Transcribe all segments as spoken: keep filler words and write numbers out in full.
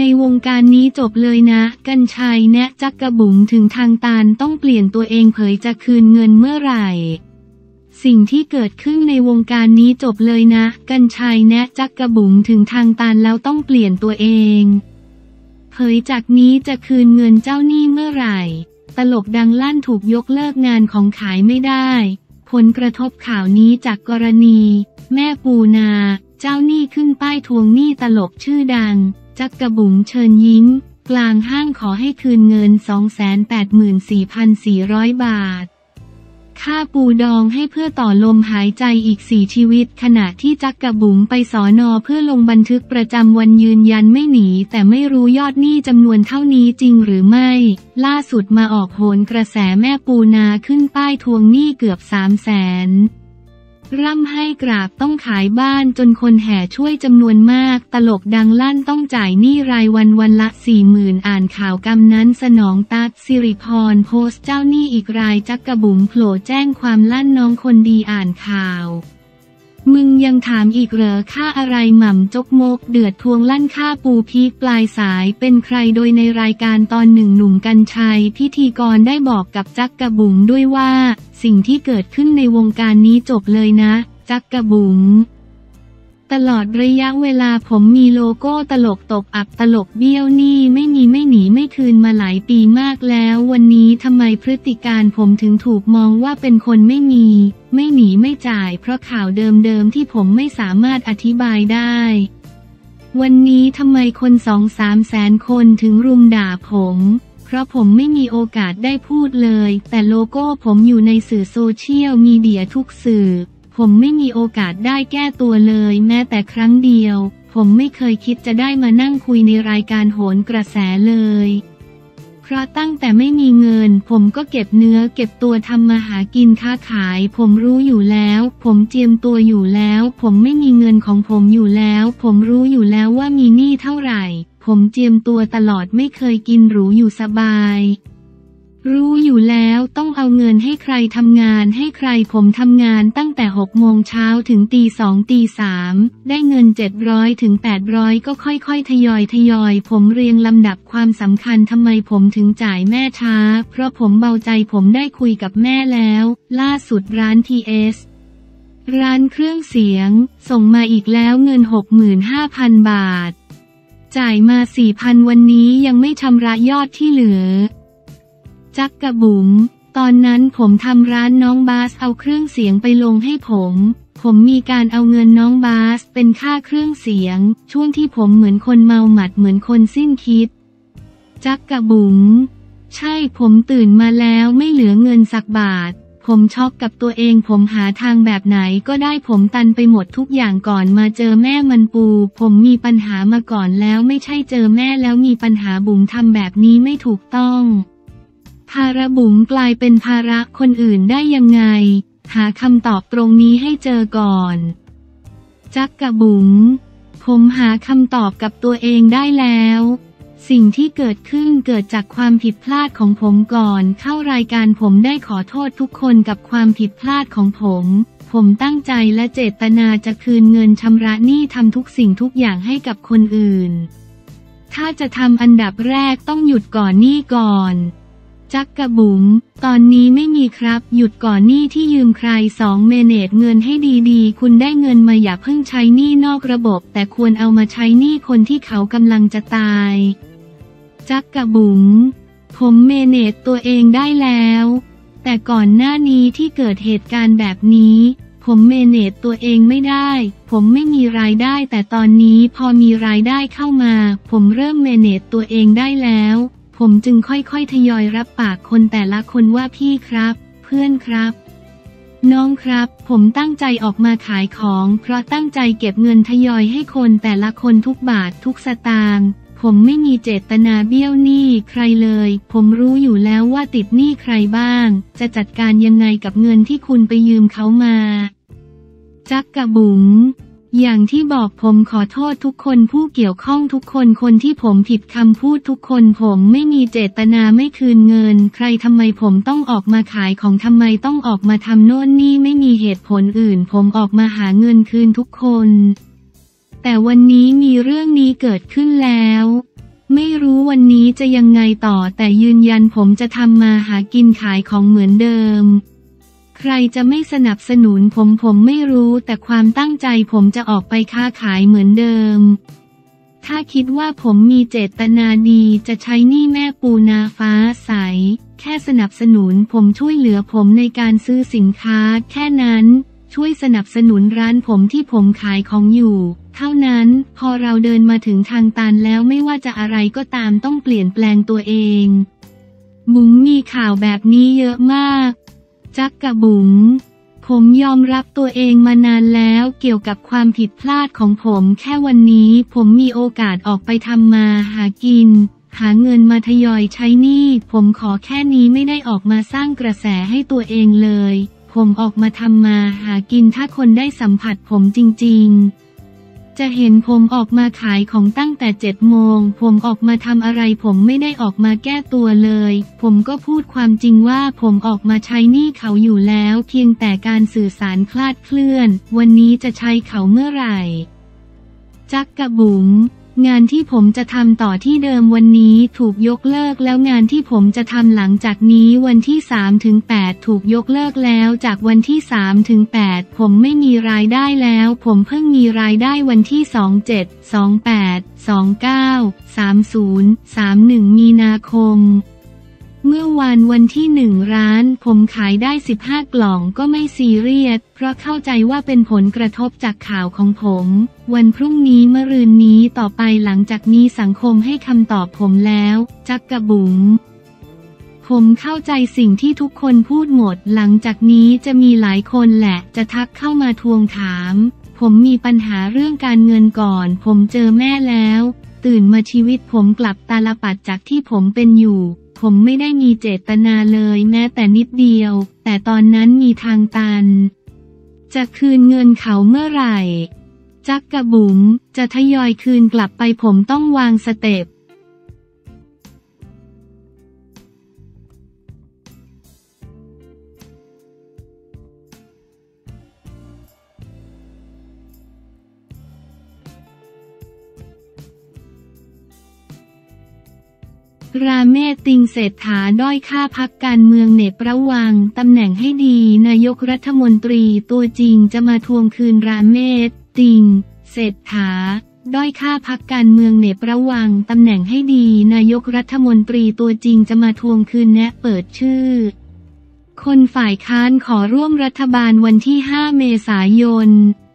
วงการนี้จบเลยนะกรรชัยแนะจักกะบุ๋มถึงทางตันต้องเปลี่ยนตัวเองเผยจะคืนเงินเมื่อไหร่สิ่งที่เกิดขึ้นในวงการนี้จบเลยนะกรรชัยแนะจักกะบุ๋มถึงทางตันแล้วต้องเปลี่ยนตัวเองเผยจากนี้จะคืนเงินเจ้าหนี้เมื่อไหร่ตลกดังลั่นถูกยกเลิกงานของขายไม่ได้ผลกระทบข่าวนี้จากกรณีแม่ปูนาเจ้าหนี้ขึ้นป้ายทวงหนี้ตลกชื่อดังจักกะบุ๋มเชิญยิ้มกลางห้างขอให้คืนเงิน สองแสนแปดหมื่นสี่พันสี่ร้อย บาทค่าปูดองให้เพื่อต่อลมหายใจอีกสี่ชีวิตขณะที่จักกะบุ๋มไปสน.เพื่อลงบันทึกประจำวันยืนยันไม่หนีแต่ไม่รู้ยอดหนี้จำนวนเท่านี้จริงหรือไม่ล่าสุดมาออกโหนกระแสแม่ปูนาขึ้นป้ายทวงหนี้เกือบ สามแสนร่ำให้กราบต้องขายบ้านจนคนแห่ช่วยจำนวนมากตลกดังลั่นต้องจ่ายหนี้รายวันวันละ สี่หมื่น อ่านข่าวกำนั้นสนองตั๊กสิริพรโพสต์เจ้าหนี้อีกรายจักกะบุ๋มโผล่แจ้งความลั่นน้องคนดีอ่านข่าวมึงยังถามอีกเหรอค่าอะไรหม่ำจกมกเดือดทวงลั่นค่าปูพีคปลายสายเป็นใครโดยในรายการตอนหนึ่งหนุ่มกรรชัยพิธีกรได้บอกกับจักกะบุ๋มด้วยว่าสิ่งที่เกิดขึ้นในวงการนี้จบเลยนะจักกะบุ๋มตลอดระยะเวลาผมมีโลโก้ตลกตบอับตลกเบี้ยวหนี้ไม่มีไม่หนีไม่คืนมาหลายปีมากแล้ววันนี้ทำไมพฤติการผมถึงถูกมองว่าเป็นคนไม่มีไม่หนีไม่จ่ายเพราะข่าวเดิมๆที่ผมไม่สามารถอธิบายได้วันนี้ทำไมคนสองสามแสนคนถึงรุมด่าผมเพราะผมไม่มีโอกาสได้พูดเลยแต่โลโก้ผมอยู่ในสื่อโซเชียลมีเดียทุกสื่อผมไม่มีโอกาสได้แก้ตัวเลยแม้แต่ครั้งเดียวผมไม่เคยคิดจะได้มานั่งคุยในรายการโหนกระแสเลยเพราะตั้งแต่ไม่มีเงินผมก็เก็บเนื้อเก็บตัวทำมาหากินค้าขายผมรู้อยู่แล้วผมเจียมตัวอยู่แล้วผมไม่มีเงินของผมอยู่แล้วผมรู้อยู่แล้วว่ามีหนี้เท่าไหร่ผมเจียมตัวตลอดไม่เคยกินหรูอยู่สบายรู้อยู่แล้วต้องเอาเงินให้ใครทำงานให้ใครผมทำงานตั้งแต่หกโมงเช้าถึงตีสองตีสามได้เงินเจ็ดร้อยถึงแปดร้อยก็ค่อยๆทยอยทยอยผมเรียงลำดับความสำคัญทำไมผมถึงจ่ายแม่ช้าเพราะผมเบาใจผมได้คุยกับแม่แล้วล่าสุดร้านทีเอสร้านเครื่องเสียงส่งมาอีกแล้วเงิน หกหมื่นห้าพัน บาทจ่ายมา สี่พัน วันนี้ยังไม่ชำระยอดที่เหลือจักกะบุ๋มตอนนั้นผมทำร้านน้องบาสเอาเครื่องเสียงไปลงให้ผมผมมีการเอาเงินน้องบาสเป็นค่าเครื่องเสียงช่วงที่ผมเหมือนคนเมาหมัดเหมือนคนสิ้นคิดจักกะบุ๋มใช่ผมตื่นมาแล้วไม่เหลือเงินสักบาทผมช็อกกับตัวเองผมหาทางแบบไหนก็ได้ผมตันไปหมดทุกอย่างก่อนมาเจอแม่มันปูผมมีปัญหามาก่อนแล้วไม่ใช่เจอแม่แล้วมีปัญหาบุ๋มทำแบบนี้ไม่ถูกต้องภาระบุ๋มกลายเป็นภาระคนอื่นได้ยังไงหาคำตอบตรงนี้ให้เจอก่อนจักกะบุ๋มผมหาคำตอบกับตัวเองได้แล้วสิ่งที่เกิดขึ้นเกิดจากความผิดพลาดของผมก่อนเข้ารายการผมได้ขอโทษทุกคนกับความผิดพลาดของผมผมตั้งใจและเจตนาจะคืนเงินชำระหนี้ทำทุกสิ่งทุกอย่างให้กับคนอื่นถ้าจะทำอันดับแรกต้องหยุดก่อนหนี้ก่อนจักกะบุ๋มตอนนี้ไม่มีครับหยุดก่อนหนี้ที่ยืมใครสองเมเนจเงินให้ดีๆคุณได้เงินมาอย่าเพิ่งใช้หนี้นอกระบบแต่ควรเอามาใช้หนี้คนที่เขากำลังจะตายจักกะบุ๋มผมเมเนจตัวเองได้แล้วแต่ก่อนหน้านี้ที่เกิดเหตุการณ์แบบนี้ผมเมเนจตัวเองไม่ได้ผมไม่มีรายได้แต่ตอนนี้พอมีรายได้เข้ามาผมเริ่มเมเนจตัวเองได้แล้วผมจึงค่อยๆทยอยรับปากคนแต่ละคนว่าพี่ครับเพื่อนครับน้องครับผมตั้งใจออกมาขายของเพราะตั้งใจเก็บเงินทยอยให้คนแต่ละคนทุกบาททุกสตางค์ผมไม่มีเจตนาเบี้ยวหนี้ใครเลยผมรู้อยู่แล้วว่าติดหนี้ใครบ้างจะจัดการยังไงกับเงินที่คุณไปยืมเขามาจักกะบุ๋มอย่างที่บอกผมขอโทษทุกคนผู้เกี่ยวข้องทุกคนคนที่ผมผิดคำพูดทุกคนผมไม่มีเจตนาไม่คืนเงินใครทำไมผมต้องออกมาขายของทำไมต้องออกมาทำโน่นนี่ไม่มีเหตุผลอื่นผมออกมาหาเงินคืนทุกคนแต่วันนี้มีเรื่องนี้เกิดขึ้นแล้วไม่รู้วันนี้จะยังไงต่อแต่ยืนยันผมจะทำมาหากินขายของเหมือนเดิมใครจะไม่สนับสนุนผมผมไม่รู้แต่ความตั้งใจผมจะออกไปค้าขายเหมือนเดิมถ้าคิดว่าผมมีเจตนาดีจะใช้หนี้แม่ปูนาฟ้าใสแค่สนับสนุนผมช่วยเหลือผมในการซื้อสินค้าแค่นั้นช่วยสนับสนุนร้านผมที่ผมขายของอยู่เท่านั้นพอเราเดินมาถึงทางตันแล้วไม่ว่าจะอะไรก็ตามต้องเปลี่ยนแปลงตัวเองบุ๋มมีข่าวแบบนี้เยอะมากจักกะบุ๋มผมยอมรับตัวเองมานานแล้วเกี่ยวกับความผิดพลาดของผมแค่วันนี้ผมมีโอกาสออกไปทำมาหากินหาเงินมาทยอยใช้หนี้ผมขอแค่นี้ไม่ได้ออกมาสร้างกระแสให้ตัวเองเลยผมออกมาทำมาหากินถ้าคนได้สัมผัสผมจริงๆจะเห็นผมออกมาขายของตั้งแต่เจ็ดโมงผมออกมาทำอะไรผมไม่ได้ออกมาแก้ตัวเลยผมก็พูดความจริงว่าผมออกมาใช้หนี้เขาอยู่แล้วเพียงแต่การสื่อสารคลาดเคลื่อนวันนี้จะใช้เขาเมื่อไหร่จักกะบุ๋มงานที่ผมจะทำต่อที่เดิมวันนี้ถูกยกเลิกแล้วงานที่ผมจะทำหลังจากนี้วันที่ สามถึงแปด ถูกยกเลิกแล้วจากวันที่ สามถึงแปด ผมไม่มีรายได้แล้วผมเพิ่งมีรายได้วันที่ สอง เจ็ด สอง แปด สอง เก้า สาม ศูนย์ สาม หนึ่ง มีนาคมเมื่อวานวันที่หนึ่งร้านผมขายได้สิบห้ากล่องก็ไม่ซีเรียสเพราะเข้าใจว่าเป็นผลกระทบจากข่าวของผมวันพรุ่งนี้มะรืนนี้ต่อไปหลังจากนี้สังคมให้คำตอบผมแล้วจักกะบุ๋มผมเข้าใจสิ่งที่ทุกคนพูดหมดหลังจากนี้จะมีหลายคนแหละจะทักเข้ามาทวงถามผมมีปัญหาเรื่องการเงินก่อนผมเจอแม่แล้วตื่นมาชีวิตผมกลับตาลปัดจากที่ผมเป็นอยู่ผมไม่ได้มีเจตนาเลยแม้แต่นิดเดียวแต่ตอนนั้นมีทางตันจะคืนเงินเขาเมื่อไหร่จักกะบุ๋มจะทยอยคืนกลับไปผมต้องวางสเต็ปราเมศติงเศรษฐาด้อยค่าพรรคการเมืองเน็บระวังตำแหน่งให้ดีนายกรัฐมนตรีตัวจริงจะมาทวงคืนราเมศติงเศรษฐาด้อยค่าพรรคการเมืองเน็บระวังตำแหน่งให้ดีนายกรัฐมนตรีตัวจริงจะมาทวงคืนแนะเปิดชื่อคนฝ่ายค้านขอร่วมรัฐบาลวันที่ห้าเมษายน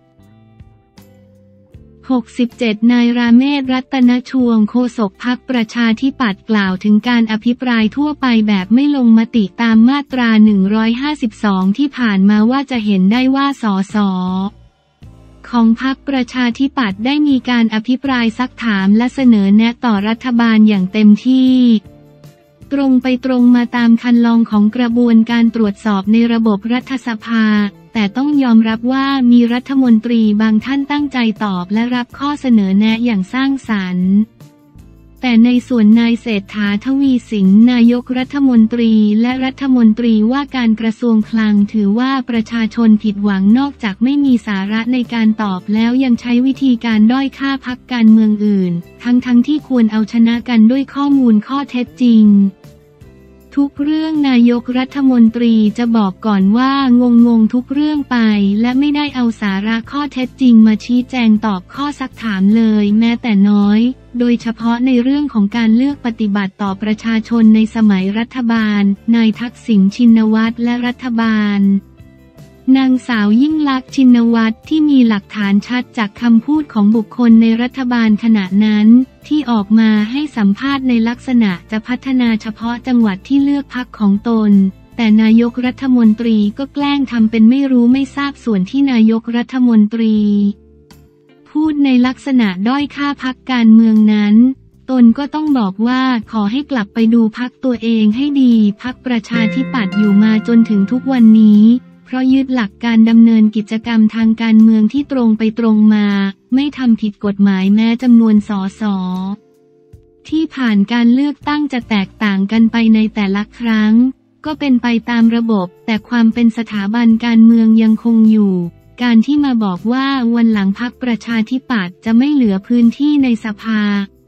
หกสิบเจ็ดนายราเมศรัตนชวงโฆษกพรรคประชาธิปัตย์กล่าวถึงการอภิปรายทั่วไปแบบไม่ลงมติตามมาตราหนึ่งร้อยห้าสิบสองที่ผ่านมาว่าจะเห็นได้ว่าสสของพรรคประชาธิปัตย์ได้มีการอภิปรายซักถามและเสนอแนะต่อรัฐบาลอย่างเต็มที่ตรงไปตรงมาตามคันลองของกระบวนการตรวจสอบในระบบรัฐสภาแต่ต้องยอมรับว่ามีรัฐมนตรีบางท่านตั้งใจตอบและรับข้อเสนอแนะอย่างสร้างสรรค์แต่ในส่วนนายเศรษฐาทวีสินนายกรัฐมนตรีและรัฐมนตรีว่าการกระทรวงคลังถือว่าประชาชนผิดหวังนอกจากไม่มีสาระในการตอบแล้วยังใช้วิธีการด้อยค่าพรรคการเมืองอื่นทั้งๆ ท, ที่ควรเอาชนะกันด้วยข้อมูลข้อเท็จจริงทุกเรื่องนายกรัฐมนตรีจะบอกก่อนว่างงงทุกเรื่องไปและไม่ได้เอาสาระข้อเท็จจริงมาชี้แจงตอบข้อซักถามเลยแม้แต่น้อยโดยเฉพาะในเรื่องของการเลือกปฏิบัติต่อประชาชนในสมัยรัฐบาลนายทักษิณชินวัตรและรัฐบาลนางสาวยิ่งลักษณ์ชินวัตรที่มีหลักฐานชัดจากคำพูดของบุคคลในรัฐบาลขณะนั้นที่ออกมาให้สัมภาษณ์ในลักษณะจะพัฒนาเฉพาะจังหวัดที่เลือกพรรคของตนแต่นายกรัฐมนตรีก็แกล้งทำเป็นไม่รู้ไม่ทราบส่วนที่นายกรัฐมนตรีพูดในลักษณะด้อยค่าพรรคการเมืองนั้นตนก็ต้องบอกว่าขอให้กลับไปดูพรรคตัวเองให้ดีพรรคประชาธิปัตย์อยู่มาจนถึงทุกวันนี้เพราะยึดหลักการดำเนินกิจกรรมทางการเมืองที่ตรงไปตรงมาไม่ทำผิดกฎหมายแม้จำนวนสสที่ผ่านการเลือกตั้งจะแตกต่างกันไปในแต่ละครั้งก็เป็นไปตามระบบแต่ความเป็นสถาบันการเมืองยังคงอยู่การที่มาบอกว่าวันหลังพรรคประชาธิปัตย์จะไม่เหลือพื้นที่ในสภา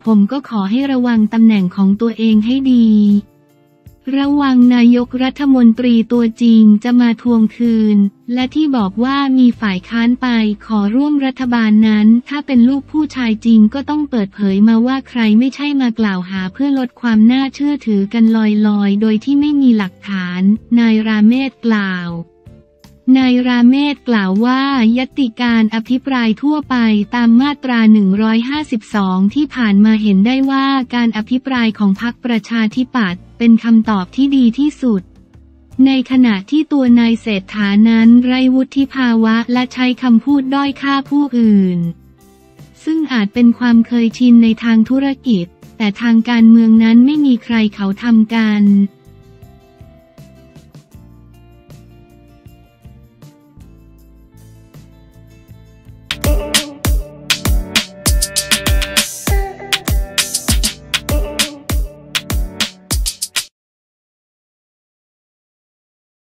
ผมก็ขอให้ระวังตำแหน่งของตัวเองให้ดีระวังนายกรัฐมนตรีตัวจริงจะมาทวงคืนและที่บอกว่ามีฝ่ายค้านไปขอร่วมรัฐบาลนั้นถ้าเป็นลูกผู้ชายจริงก็ต้องเปิดเผยมาว่าใครไม่ใช่มากล่าวหาเพื่อลดความน่าเชื่อถือกันลอยๆโดยที่ไม่มีหลักฐานนายราเมศกล่าวนายราเมศกล่าวว่ายติการอภิปรายทั่วไปตามมาตราหนึ่งร้อยห้าสิบสองที่ผ่านมาเห็นได้ว่าการอภิปรายของพรรคประชาธิปัตย์เป็นคำตอบที่ดีที่สุดในขณะที่ตัวนายเศรษฐานั้นไร้วุฒิภาวะและใช้คำพูดด้อยค่าผู้อื่นซึ่งอาจเป็นความเคยชินในทางธุรกิจแต่ทางการเมืองนั้นไม่มีใครเขาทำกัน